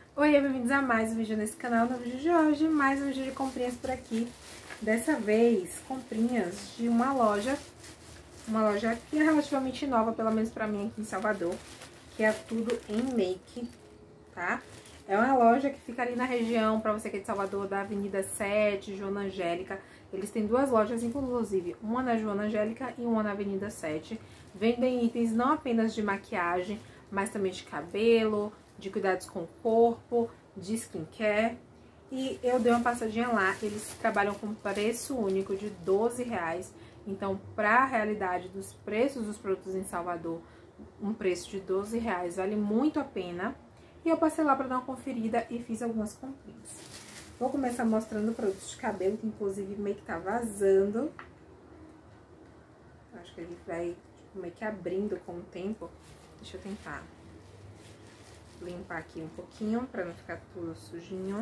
Oi, bem-vindos a mais um vídeo nesse canal. No vídeo de hoje, mais um vídeo de comprinhas por aqui. Dessa vez, comprinhas de uma loja que é relativamente nova, pelo menos pra mim aqui em Salvador, que é Tudo em Make, tá? É uma loja que fica ali na região, pra você que é de Salvador, da Avenida 7, Joana Angélica. Eles têm duas lojas, inclusive, uma na Joana Angélica e uma na Avenida 7. Vendem itens não apenas de maquiagem, mas também de cabelo, de cuidados com o corpo, de skincare. E eu dei uma passadinha lá, eles trabalham com preço único de R$12. Então, para a realidade dos preços dos produtos em Salvador, um preço de R$12 vale muito a pena. E eu passei lá para dar uma conferida e fiz algumas comprinhas. Vou começar mostrando produtos de cabelo, que inclusive meio que tá vazando. Acho que ele vai meio que abrindo com o tempo. Deixa eu tentar limpar aqui um pouquinho pra não ficar tudo sujinho.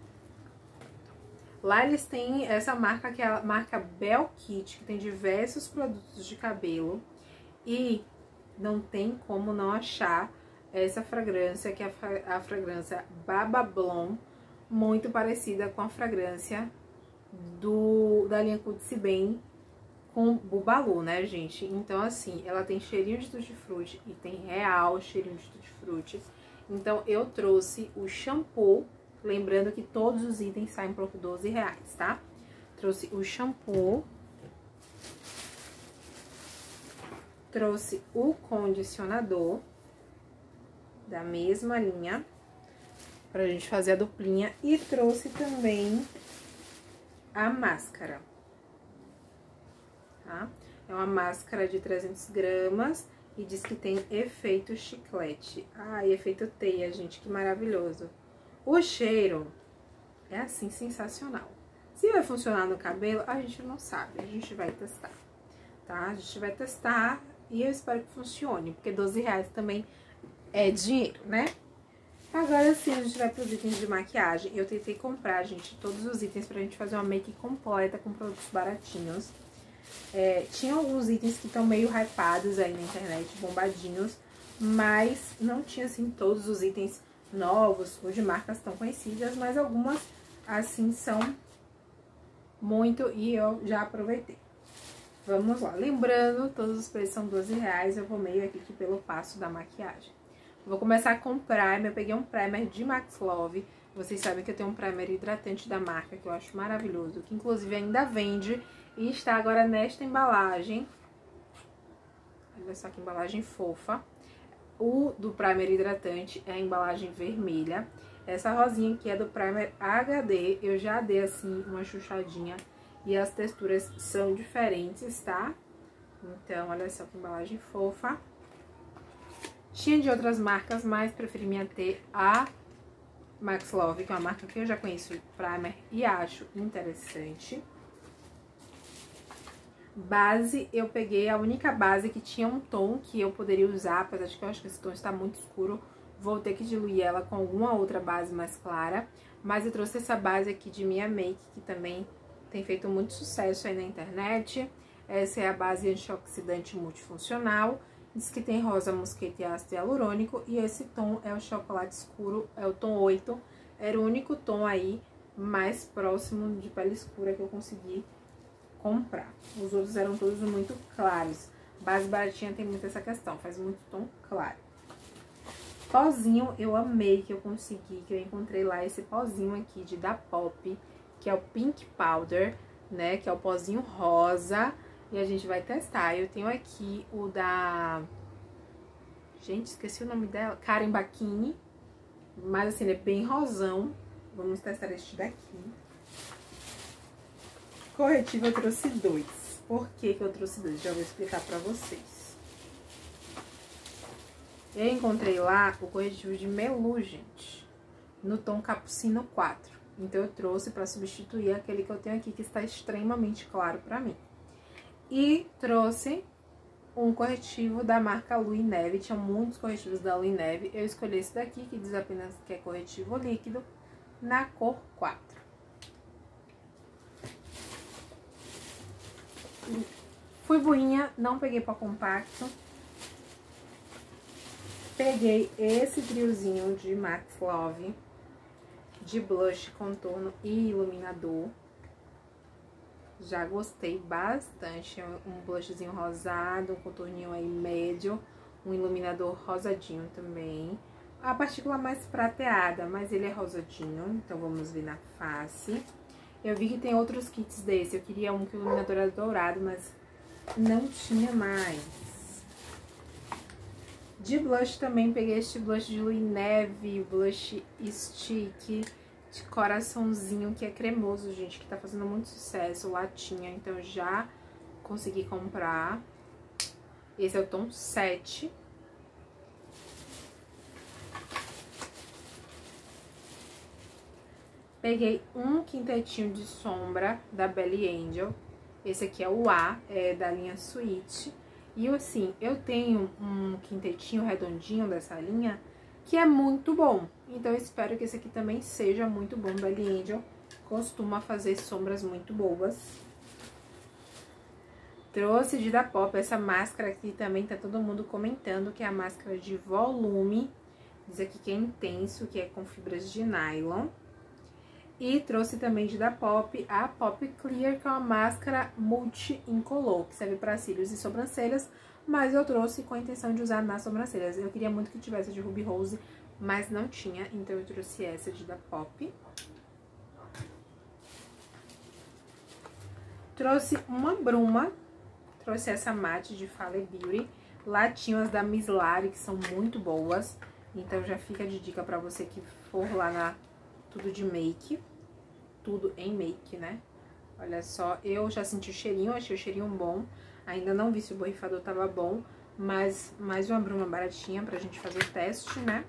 Lá eles têm essa marca, que é a marca Belkit, que tem diversos produtos de cabelo. E não tem como não achar essa fragrância, que é a fragrância Baba Blom, muito parecida com a fragrância da linha Cutie Bem com Bubalo, né, gente? Então, assim, ela tem cheirinho de tutti-frutti e tem real cheirinho de tutti-frutti. Então, eu trouxe o shampoo, lembrando que todos os itens saem por R$12, tá? Trouxe o shampoo, trouxe o condicionador da mesma linha, pra gente fazer a duplinha, e trouxe também a máscara, tá? É uma máscara de 300 gramas e diz que tem efeito chiclete. Ai, efeito teia, gente, que maravilhoso. O cheiro é assim, sensacional. Se vai funcionar no cabelo, a gente não sabe, a gente vai testar, tá? A gente vai testar e eu espero que funcione, porque R$12 também é dinheiro, né? Agora sim, a gente vai para os itens de maquiagem. Eu tentei comprar, gente, todos os itens pra gente fazer uma make completa com produtos baratinhos. Tinha alguns itens que estão meio hypados aí na internet, bombadinhos, mas não tinha, assim, todos os itens novos ou de marcas tão conhecidas, mas algumas, assim, são muito e eu já aproveitei. Vamos lá. Lembrando, todos os preços são R$12, eu vou meio aqui pelo passo da maquiagem. Vou começar com primer. Eu peguei um primer de Max Love. Vocês sabem que eu tenho um primer hidratante da marca, que eu acho maravilhoso, que inclusive ainda vende e está agora nesta embalagem. Olha só que embalagem fofa. O do primer hidratante é a embalagem vermelha. Essa rosinha aqui é do primer HD. Eu já dei assim uma chuchadinha e as texturas são diferentes, tá? Então, olha só que embalagem fofa. Tinha de outras marcas, mas preferi me ater a Max Love, que é uma marca que eu já conheço primer e acho interessante. Base, eu peguei a única base que tinha um tom que eu poderia usar, apesar de que eu acho que esse tom está muito escuro. Vou ter que diluir ela com alguma outra base mais clara. Mas eu trouxe essa base aqui de Minha Make, que também tem feito muito sucesso aí na internet. Essa é a base antioxidante multifuncional. Diz que tem rosa, mosqueta e ácido hialurônico. E esse tom é o chocolate escuro, é o tom 8. Era o único tom aí mais próximo de pele escura que eu consegui comprar. Os outros eram todos muito claros. Base baratinha tem muito essa questão, faz muito tom claro. Pozinho, eu amei que eu consegui, que eu encontrei lá esse pozinho aqui de Da Pop, que é o Pink Powder, né? Que é o pozinho rosa. E a gente vai testar. Eu tenho aqui o da... Gente, esqueci o nome dela. Karen Bacchini. Mas assim, ele é bem rosão. Vamos testar este daqui. Corretivo eu trouxe 2. Por que que eu trouxe 2? Já vou explicar pra vocês. Eu encontrei lá o corretivo de Melu, gente. No tom Capucino 4. Então eu trouxe pra substituir aquele que eu tenho aqui, que está extremamente claro pra mim. E trouxe um corretivo da marca Lui Neve. Tinha muitos corretivos da Lui Neve. Eu escolhi esse daqui, que diz apenas que é corretivo líquido, na cor 4. Fui burrinha, não peguei pó compacto. Peguei esse triozinho de Max Love. de blush, contorno e iluminador. Já gostei bastante. Um blushzinho rosado, um contorninho aí médio, um iluminador rosadinho também. A partícula mais prateada, mas ele é rosadinho, então vamos ver na face. Eu vi que tem outros kits desse, eu queria um que o iluminador era dourado, mas não tinha mais. De blush também peguei este blush de Lua e Neve, blush stick de coraçãozinho, que é cremoso, gente, que tá fazendo muito sucesso, latinha, então já consegui comprar. Esse é o tom 7. Peguei um quintetinho de sombra da Belly Angel. Esse aqui é o A, é da linha Sweet. E assim, eu tenho um quintetinho redondinho dessa linha que é muito bom. Então eu espero que esse aqui também seja muito bom. Belly Angel costuma fazer sombras muito boas. Trouxe de da Pop essa máscara aqui também, tá todo mundo comentando, que é a máscara de volume. Diz aqui que é intenso, que é com fibras de nylon. E trouxe também de da Pop a Pop Clear, que é uma máscara multi-incolor, que serve para cílios e sobrancelhas, mas eu trouxe com a intenção de usar nas sobrancelhas. Eu queria muito que tivesse de Ruby Rose, mas não tinha, então eu trouxe essa de da Pop. Trouxe uma bruma, trouxe essa mate de Fale Beauty. Lá tinham as da Miss Lari, que são muito boas, então já fica de dica pra você que for lá na Tudo de Make. Tudo em make, né? Olha só, eu já senti o cheirinho, achei o cheirinho bom. Ainda não vi se o borrifador tava bom, mas mais uma bruma baratinha pra gente fazer o teste, né?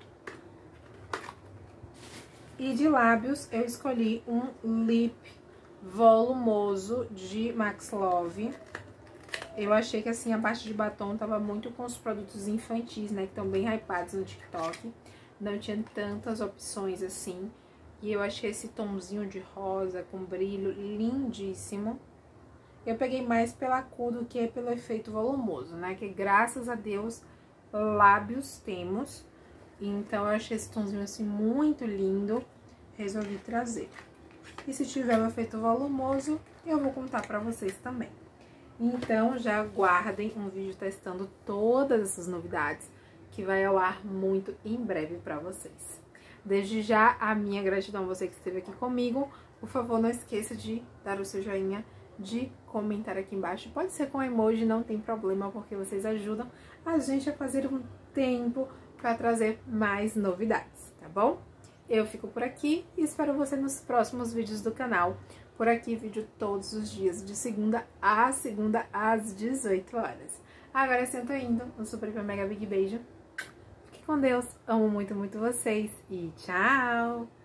E de lábios, eu escolhi um lip volumoso de Max Love. Eu achei que assim, a parte de batom tava muito com os produtos infantis, né? Que estão bem hypados no TikTok. Não tinha tantas opções assim. E eu achei esse tomzinho de rosa com brilho lindíssimo. Eu peguei mais pela cor do que pelo efeito volumoso, né? Que graças a Deus, lábios temos. Então eu achei esse tomzinho assim muito lindo. Resolvi trazer. E se tiver o efeito volumoso, eu vou contar pra vocês também. Então já aguardem um vídeo testando todas essas novidades, que vai ao ar muito em breve pra vocês. Desde já, a minha gratidão a você que esteve aqui comigo. Por favor, não esqueça de dar o seu joinha, de comentar aqui embaixo. Pode ser com emoji, não tem problema, porque vocês ajudam a gente a fazer um tempo para trazer mais novidades, tá bom? Eu fico por aqui e espero você nos próximos vídeos do canal. Por aqui, vídeo todos os dias, de segunda às 18 horas. Agora sim, eu tô indo. Um super, hiper, mega, big beijo. Com Deus, amo muito, muito vocês e tchau!